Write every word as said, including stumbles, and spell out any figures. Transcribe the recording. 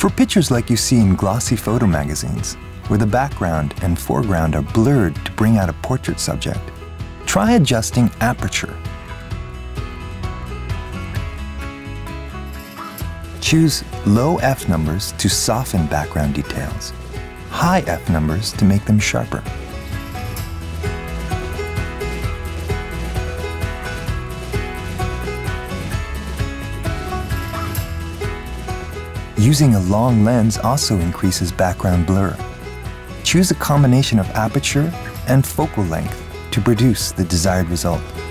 For pictures like you see in glossy photo magazines, where the background and foreground are blurred to bring out a portrait subject, try adjusting aperture. Choose low F numbers to soften background details, high F numbers to make them sharper. Using a long lens also increases background blur. Choose a combination of aperture and focal length to produce the desired result.